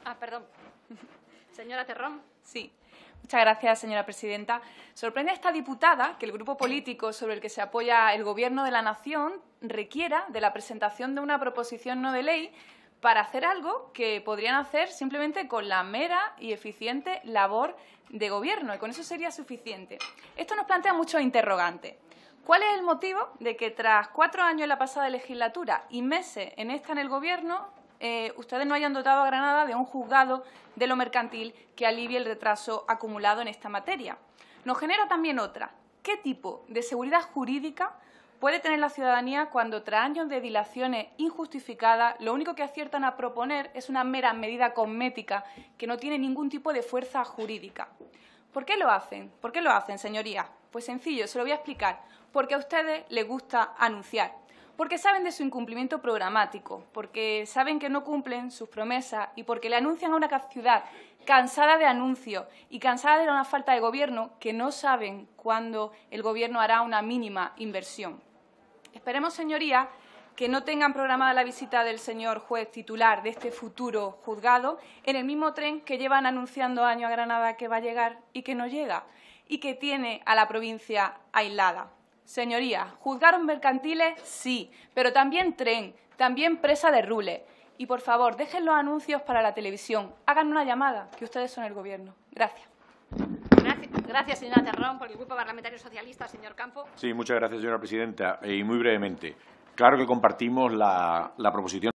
Perdón. Señora Terrón. Sí. Muchas gracias, señora presidenta. Sorprende a esta diputada que el grupo político sobre el que se apoya el Gobierno de la Nación requiera de la presentación de una proposición no de ley para hacer algo que podrían hacer simplemente con la mera y eficiente labor de Gobierno, y con eso sería suficiente. Esto nos plantea muchos interrogantes. ¿Cuál es el motivo de que tras 4 años en la pasada legislatura y meses en esta en el Gobierno, ustedes no hayan dotado a Granada de un juzgado de lo mercantil que alivie el retraso acumulado en esta materia? Nos genera también otra. ¿Qué tipo de seguridad jurídica puede tener la ciudadanía cuando, tras años de dilaciones injustificadas, lo único que aciertan a proponer es una mera medida cosmética que no tiene ningún tipo de fuerza jurídica? ¿Por qué lo hacen? ¿Por qué lo hacen, señorías? Pues sencillo, se lo voy a explicar. Porque a ustedes les gusta anunciar. Porque saben de su incumplimiento programático, porque saben que no cumplen sus promesas y porque le anuncian a una ciudad cansada de anuncios y cansada de una falta de Gobierno que no saben cuándo el Gobierno hará una mínima inversión. Esperemos, señorías, que no tengan programada la visita del señor juez titular de este futuro juzgado en el mismo tren que llevan anunciando años a Granada que va a llegar y que no llega, y que tiene a la provincia aislada. Señorías, juzgados mercantiles, sí, pero también tren, también presa de rules. Y, por favor, dejen los anuncios para la televisión. Hagan una llamada, que ustedes son el Gobierno. Gracias. Gracias, señora Terrón. Por el Grupo Parlamentario Socialista, señor Campo. Sí, muchas gracias, señora presidenta. Y muy brevemente, claro que compartimos la proposición